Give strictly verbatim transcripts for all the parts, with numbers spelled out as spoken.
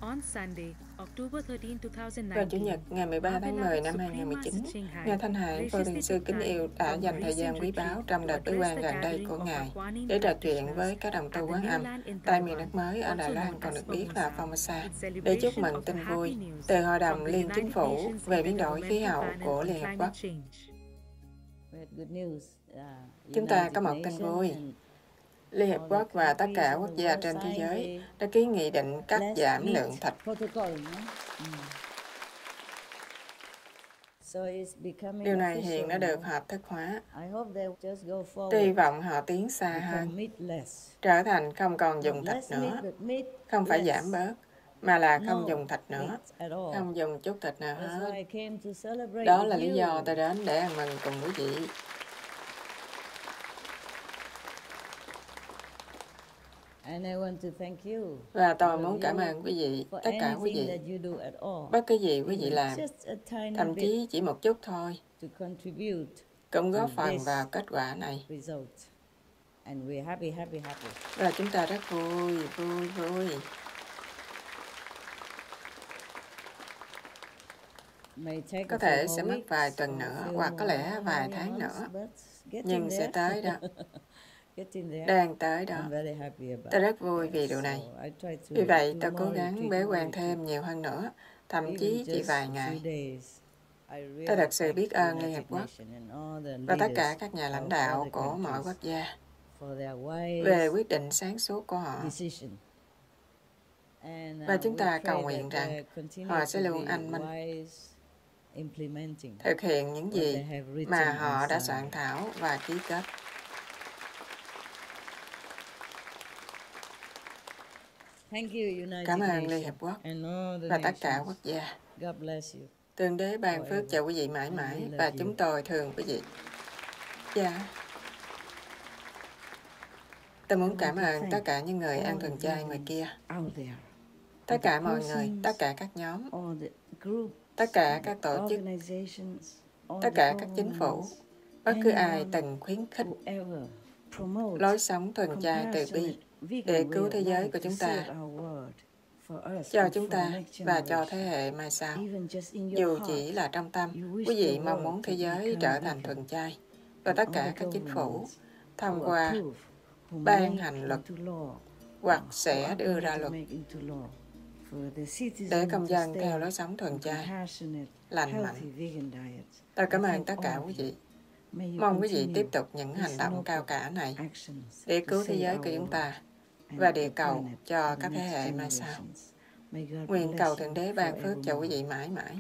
Vào Chủ nhật ngày mười ba tháng mười năm hai nghìn không trăm mười chín, Ngài Thanh Hải Vô Thiền Sư kính yêu đã dành thời gian quý báu trong đợt bế quan gần đây của Ngài để trò chuyện với các đồng tu Quán Âm tại miền đất mới ở Đài Loan còn được biết là Formosa, để chúc mừng tin vui từ Hội đồng Liên Chính phủ về biến đổi khí hậu của Liên Hợp Quốc. Chúng ta có một tin vui. Liên Hợp Quốc và tất cả quốc gia trên thế giới đã ký nghị định cắt giảm lượng thịt. Điều này hiện đã được hợp thức hóa. Tôi hy vọng họ tiến xa hơn, trở thành không còn dùng thịt nữa, không phải giảm bớt, mà là không dùng thịt nữa, không dùng chút thịt nào hết. Đó là lý do tôi đến để ăn mừng cùng quý vị. Và tôi muốn cảm ơn quý vị, tất cả quý vị, bất cứ gì quý vị làm, thậm chí chỉ một chút thôi, cũng góp phần vào kết quả này. Và chúng ta rất vui, vui, vui. Có thể sẽ mất vài tuần nữa, hoặc có lẽ vài tháng nữa, nhưng sẽ tới đó. Đang tới đó. Tôi rất vui vì điều này. Vì vậy, tôi cố gắng bế quan thêm nhiều hơn nữa, thậm chí chỉ vài ngày. Tôi thật sự biết ơn Liên Hợp Quốc và tất cả các nhà lãnh đạo của mọi quốc gia về quyết định sáng suốt của họ. Và chúng ta cầu nguyện rằng họ sẽ luôn anh minh, thực hiện những gì mà họ đã soạn thảo và ký kết. Cảm ơn Liên Hợp Quốc và tất cả quốc gia. Thượng Đế ban phước cho quý vị mãi mãi và chúng tôi thương quý vị. Dạ. Tôi muốn cảm ơn tất cả những người ăn thuần chay ngoài kia. Tất cả mọi người, tất cả các nhóm, tất cả các tổ chức, tất cả các chính phủ, bất cứ ai từng khuyến khích lối sống thuần chay từ bi để cứu thế giới của chúng ta, cho chúng ta và cho thế hệ mai sau. Dù chỉ là trong tâm, quý vị mong muốn thế giới trở thành thuần chay, và tất cả các chính phủ thông qua ban hành luật hoặc sẽ đưa ra luật để công dân theo lối sống thuần chay, lành mạnh. Tôi cảm ơn tất cả quý vị. Mong quý vị tiếp tục những hành động cao cả này để cứu thế giới của chúng ta và địa cầu cho các thế hệ mai sau. Nguyện cầu Thượng Đế ban phước cho quý vị mãi mãi.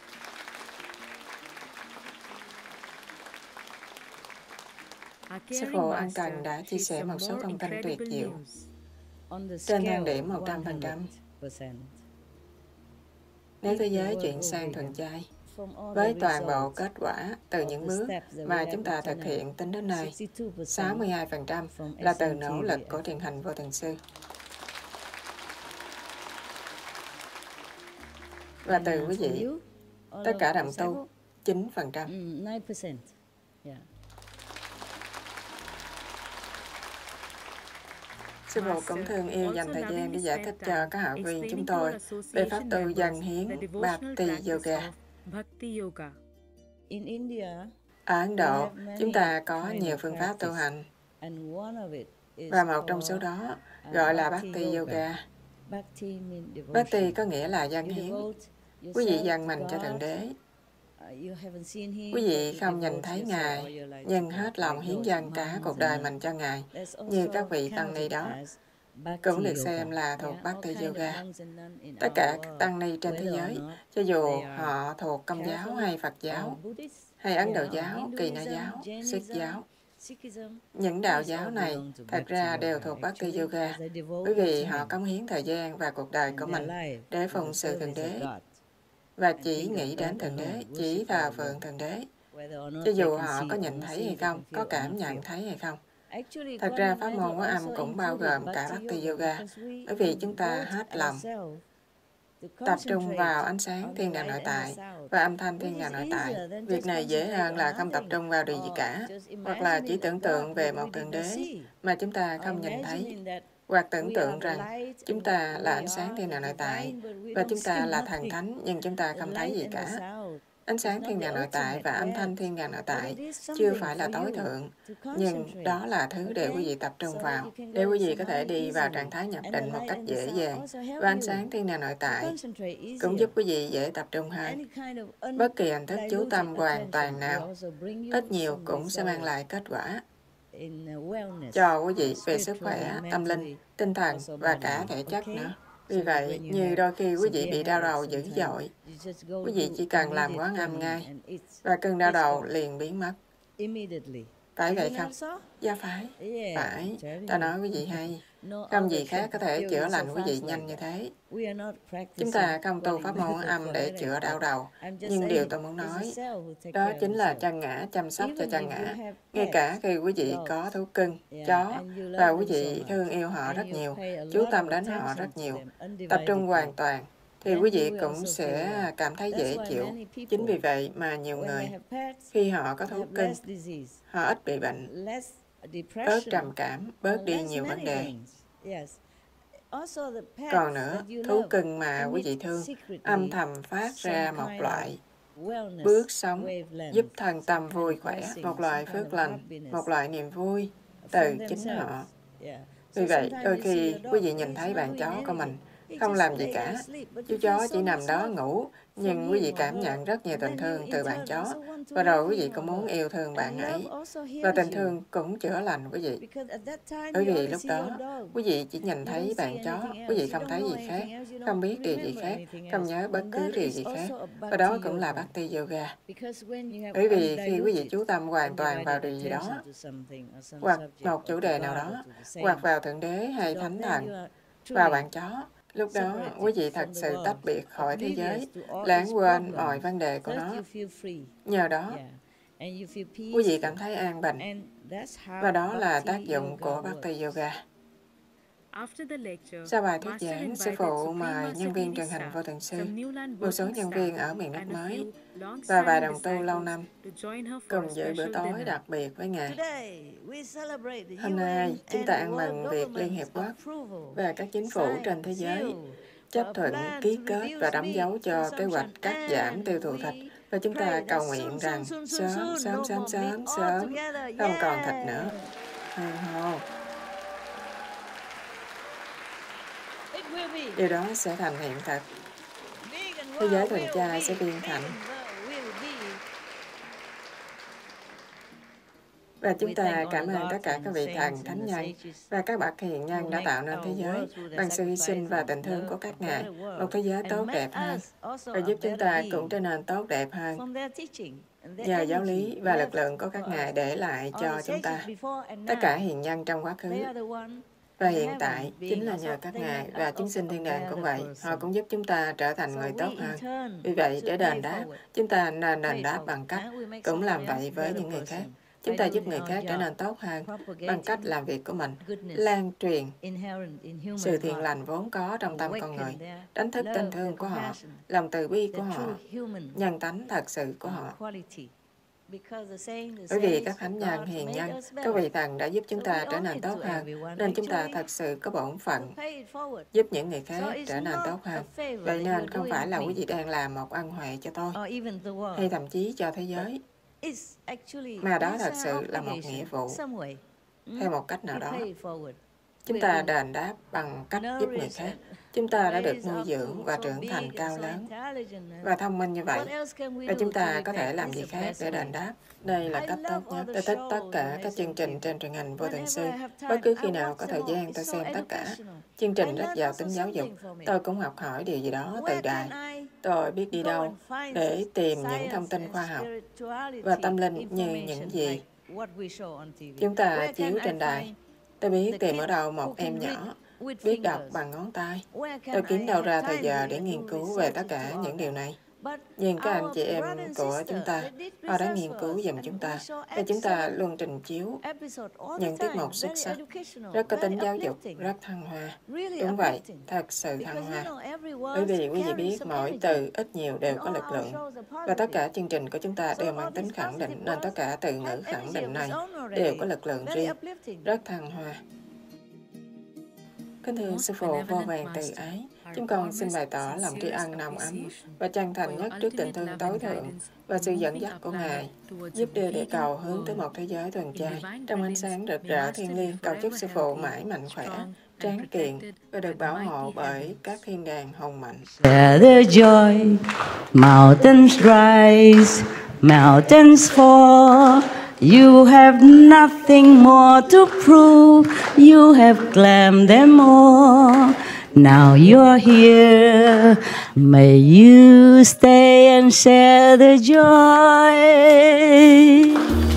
Sư phụ An Cần đã chia sẻ một số thông tin tuyệt diệu trên thang điểm một trăm phần trăm. Nếu thế giới chuyển sang thuần chay, với toàn bộ kết quả từ những bước mà chúng ta thực hiện tính đến nay, sáu mươi hai phần trăm là từ nỗ lực của Thiền Hành Vô Thiền Sư. Và từ quý vị, tất cả đồng tu, chín phần trăm. Sư phụ cũng thương yêu dành thời gian để giải thích cho các học viên chúng tôi về pháp tu dân hiến Bhakti Yoga. Ở Ấn Độ, chúng ta có nhiều phương pháp tu hành, và một trong số đó gọi là Bhakti Yoga. Bhakti có nghĩa là dân hiến. Quý vị dâng mình cho Thượng Đế. Quý vị không nhìn thấy Ngài, nhưng hết lòng hiến dâng cả cuộc đời mình cho Ngài, như các vị tăng ni đó, cũng được xem là thuộc Bhakti Yoga. Tất cả các tăng ni trên thế giới, cho dù họ thuộc Công giáo hay Phật giáo, hay Ấn Độ giáo, Kỳ Na giáo, Sikh giáo, những đạo giáo này thật ra đều thuộc Bhakti Yoga, bởi vì họ cống hiến thời gian và cuộc đời của mình để phụng sự Thượng Đế, và chỉ nghĩ đến Thượng Đế, chỉ thờ phượng Thượng Đế, cho dù họ có nhìn thấy hay không, có cảm nhận thấy hay không. Thật ra pháp môn Quán Âm cũng bao gồm cả Bhakti Yoga, bởi vì chúng ta hết lòng tập trung vào ánh sáng thiên đàng nội tại và âm thanh thiên đàng nội tại. Việc này dễ hơn là không tập trung vào điều gì cả, hoặc là chỉ tưởng tượng về một Thượng Đế mà chúng ta không nhìn thấy, Hoặc tưởng tượng rằng chúng ta là ánh sáng thiên đàng nội tại và chúng ta là thần thánh, nhưng chúng ta không thấy gì cả. Ánh sáng thiên đàng nội tại và âm thanh thiên đàng nội tại chưa phải là tối thượng, nhưng đó là thứ để quý vị tập trung vào, để quý vị có thể đi vào trạng thái nhập định một cách dễ dàng. Và ánh sáng thiên đàng nội tại cũng giúp quý vị dễ tập trung hơn. Bất kỳ hình thức chú tâm hoàn toàn nào, ít nhiều cũng sẽ mang lại kết quả cho quý vị về sức khỏe, tâm linh, tinh thần và cả thể chất nữa. Vì vậy, như đôi khi quý vị bị đau đầu dữ dội, quý vị chỉ cần làm quán âm ngay và cơn đau đầu liền biến mất. Phải vậy không? Dạ phải. Phải. Ta nói quý vị hay. Không gì khác có thể chữa lành quý vị nhanh như thế. Chúng ta không tu pháp môn âm để chữa đau đầu. Nhưng điều tôi muốn nói, đó chính là chân ngã, chăm sóc cho chân ngã. Ngay cả khi quý vị có thú cưng, chó, và quý vị thương yêu họ rất nhiều, chú tâm đến họ rất nhiều, tập trung hoàn toàn, thì quý vị cũng sẽ cảm thấy dễ chịu. Chính vì vậy mà nhiều người, khi họ có thú cưng, họ ít bị bệnh, bớt trầm cảm, bớt đi nhiều vấn đề. Còn nữa, thú cưng mà quý vị thương âm thầm phát ra một loại bước sống giúp thân tâm vui khỏe, một loại phước lành, một loại niềm vui từ chính họ. Vì vậy, đôi khi quý vị nhìn thấy bạn chó của mình không làm gì cả, chú chó chỉ nằm đó ngủ, nhưng quý vị cảm nhận rất nhiều tình thương từ bạn chó, và rồi quý vị cũng muốn yêu thương bạn ấy, và tình thương cũng chữa lành quý vị. Bởi vì lúc đó, quý vị chỉ nhìn thấy bạn chó, quý vị không thấy gì khác, không biết điều gì khác, không nhớ bất cứ điều gì khác, và đó cũng là Bhakti Yoga. Bởi vì khi quý vị chú tâm hoàn toàn vào điều gì đó, hoặc một chủ đề nào đó, hoặc vào Thượng Đế hay Thánh Thần, vào bạn chó, lúc đó quý vị thật sự tách biệt khỏi thế giới, lãng quên mọi vấn đề của nó. Nhờ đó, quý vị cảm thấy an bình, và đó là tác dụng của Bhakti Yoga. Sau bài thuyết giảng, sư phụ mời nhân viên truyền hình vô thường sư, một số nhân viên ở miền nước mới và vài đồng tu lâu năm cùng dự bữa tối đặc biệt với Ngài. Hôm nay, chúng ta ăn mừng việc Liên Hiệp Quốc và các chính phủ trên thế giới chấp thuận, ký kết và đóng dấu cho kế hoạch cắt giảm tiêu thụ thịt. Và chúng ta cầu nguyện rằng sớm, sớm, sớm, sớm, sớm, không còn thịt nữa. Hoan hô. Điều đó sẽ thành hiện thực. Thế giới thuần chay sẽ biến thành. Và chúng ta cảm ơn tất cả các vị thần, thánh nhân và các bậc hiền nhân đã tạo nên thế giới bằng sự hy sinh và tình thương của các ngài, một thế giới tốt đẹp hơn, và giúp chúng ta cũng trở nên tốt đẹp hơn nhờ giáo lý và lực lượng của các ngài để lại cho chúng ta. Tất cả hiền nhân trong quá khứ và hiện tại chính là nhờ các ngài, và chúng sinh thiên đàng cũng vậy. Họ cũng giúp chúng ta trở thành người tốt hơn. Vì vậy, để đền đáp, chúng ta nên đền đáp bằng cách cũng làm vậy với những người khác. Chúng ta giúp người khác trở nên tốt hơn bằng cách làm việc của mình, lan truyền sự thiện lành vốn có trong tâm con người, đánh thức tình thương của họ, lòng từ bi của họ, nhân tánh thật sự của họ. Bởi vì các thánh nhân, hiền nhân, các vị thần đã giúp chúng ta trở nên tốt hơn, nên chúng ta thật sự có bổn phận giúp những người khác trở nên tốt hơn. Vậy nên không phải là quý vị đang làm một ân huệ cho tôi, hay thậm chí cho thế giới, mà đó thật sự là một nghĩa vụ. Theo một cách nào đó, chúng ta đền đáp bằng cách giúp người khác. Chúng ta đã được nuôi dưỡng và trưởng thành cao lớn và thông minh như vậy. Và chúng ta có thể làm gì khác để đền đáp? Đây là cách tốt nhất. Tôi thích tất cả các chương trình trên truyền hình vô thường sư. Bất cứ khi nào có thời gian, tôi xem tất cả. Chương trình rất giàu tính giáo dục. Tôi cũng học hỏi điều gì đó từ đài. Tôi biết đi đâu để tìm những thông tin khoa học và tâm linh như những gì chúng ta chiếu trên đài. Tôi biết tìm ở đâu một em nhỏ biết đọc bằng ngón tay. Tôi kiếm đâu ra thời giờ để nghiên cứu về tất cả những điều này. Nhưng các anh chị em của chúng ta, họ đã nghiên cứu giùm chúng ta, và chúng ta luôn trình chiếu những tiết mục xuất sắc, rất có tính giáo dục, rất thăng hoa. Đúng vậy, thật sự thăng hoa. Bởi vì quý vị biết mỗi từ ít nhiều đều có lực lượng, và tất cả chương trình của chúng ta đều mang tính khẳng định, nên tất cả từ ngữ khẳng định này đều có lực lượng riêng, rất thăng hoa. Kính thưa Sư Phụ vô vàn từ ái, chúng con xin bày tỏ lòng tri ân nồng ấm và chân thành nhất trước tình thương tối thượng và sự dẫn dắt của Ngài, giúp đưa địa cầu hướng tới một thế giới thuần chay, trong ánh sáng rực rỡ thiêng liêng. Cầu chúc Sư Phụ mãi mạnh khỏe, tráng kiện và được bảo hộ bởi các thiên đàng hùng mạnh. Share the joy, mountains rise, mountains fall. You have nothing more to prove. You have claimed them all. Now you're here. May you stay and share the joy.